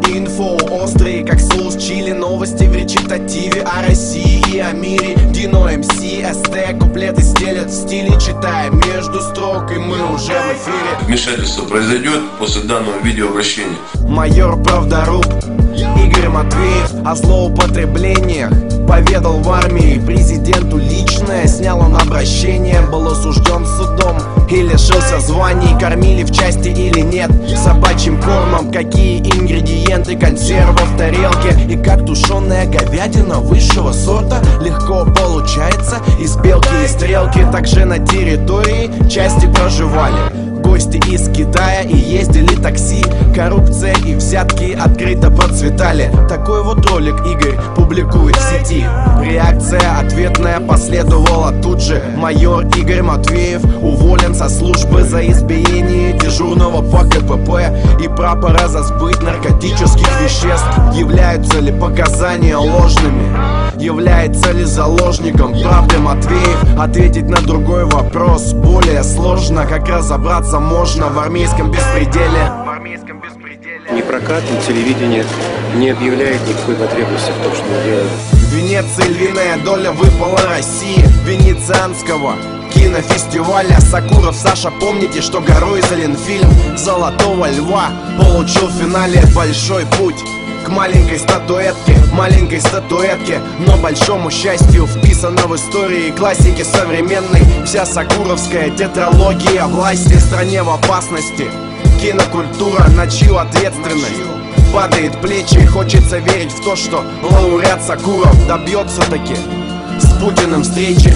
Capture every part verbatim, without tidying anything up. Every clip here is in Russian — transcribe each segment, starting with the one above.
Инфо острые, как соус чили. Новости в речитативе о России и о мире. Дино эм си, эс тэ, куплеты стелят в стиле. Читаем между строк, и мы уже в эфире. Вмешательство произойдет после данного видеообращения. Майор Правдоруб Игорь Матвеев о злоупотреблениях поведал в армии президенту личное. Снял он обращение, был осужден судом и лишился званий. Кормили в части или нет собачьим кормом? Какие ингредиенты консерва в тарелке? И как тушеная говядина высшего сорта легко получается из белки и стрелки. Также на территории части проживали гости из Китая и ездили такси. Коррупция и взятки открыто процветали. Такой вот ролик Игорь публикует в сети. Реакция ответная последовала тут же. Майор Игорь Матвеев уволен со службы за избиение дежурного по ка пэ пэ и прапора за сбыт наркотических веществ. Являются ли показания ложными? Является ли заложником правды Матвеев? Ответить на другой вопрос более сложно. Как разобраться можно в армейском беспределе? В армейском беспределе. Ни прокат, ни телевидение не объявляет никакой потребности в том, что мы делаем. В Венеции львиная доля выпала России. Венецианского кинофестиваля Сакуров Саша, помните, что горой за Ленфильм Золотого Льва получил в финале большой путь к маленькой статуэтке, маленькой статуэтке, но большому счастью вписана в истории классики современной. Вся сакуровская тетралогия власти, стране в опасности. Кинокультура, на чью ответственность падает плечи. Хочется верить в то, что лауреат Сакуров добьется таки с Путиным встречи.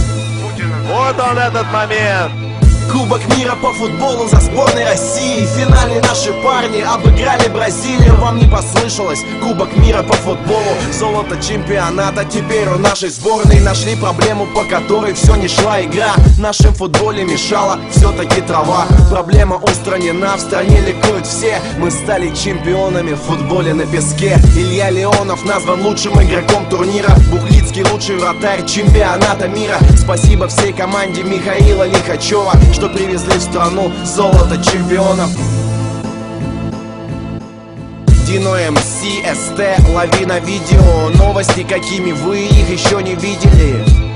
Вот он этот момент. Кубок мира по футболу за сборной России. В финале наши парни обыграли Бразилию. Вам не послышалось? Кубок мира по футболу, золото чемпионата теперь у нашей сборной. Нашли проблему, по которой все не шла игра. Нашим футболе мешала все-таки трава. Проблема устранена, в стране ликуют все. Мы стали чемпионами в футболе на песке. Илья Леонов назван лучшим игроком турнира. Бухлицкий лучший вратарь чемпионата мира. Спасибо всей команде Михаила Лихачева, что привезли в страну золото чемпионов. Дино эм си, эс тэ, лавина видео. Новости, какими вы их еще не видели.